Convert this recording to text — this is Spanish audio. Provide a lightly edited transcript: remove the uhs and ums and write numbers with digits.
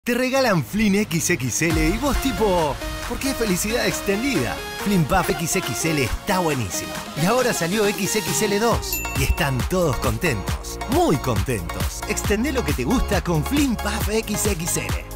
Te regalan Flynn XXL y vos tipo... ¿Por qué felicidad extendida? Flynn Puff XXL está buenísimo. Y ahora salió XXL2. Y están todos contentos. Muy contentos. Extendé lo que te gusta con Flynn Puff XXL.